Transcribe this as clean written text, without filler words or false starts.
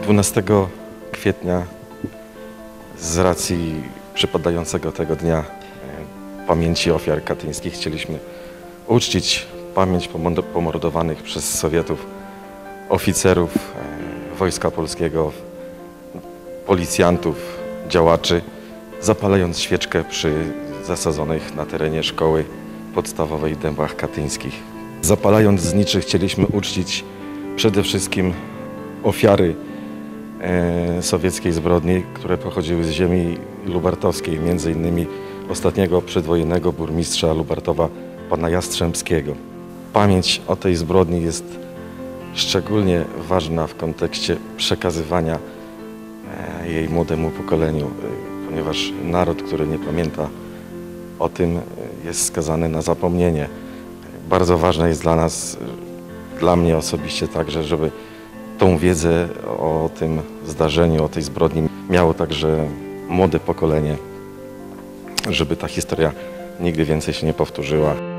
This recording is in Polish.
12 kwietnia z racji przypadającego tego dnia pamięci ofiar katyńskich chcieliśmy uczcić pamięć pomordowanych przez Sowietów oficerów Wojska Polskiego, policjantów, działaczy, zapalając świeczkę przy zasadzonych na terenie szkoły podstawowej w Dębach Katyńskich. Zapalając zniczy chcieliśmy uczcić przede wszystkim ofiary sowieckiej zbrodni, które pochodziły z ziemi lubartowskiej, między innymi ostatniego przedwojennego burmistrza Lubartowa, pana Jastrzębskiego. Pamięć o tej zbrodni jest szczególnie ważna w kontekście przekazywania jej młodemu pokoleniu, ponieważ naród, który nie pamięta o tym, jest skazany na zapomnienie. Bardzo ważne jest dla nas, dla mnie osobiście także, żeby tą wiedzę o tym zdarzeniu, o tej zbrodni miało także młode pokolenie, żeby ta historia nigdy więcej się nie powtórzyła.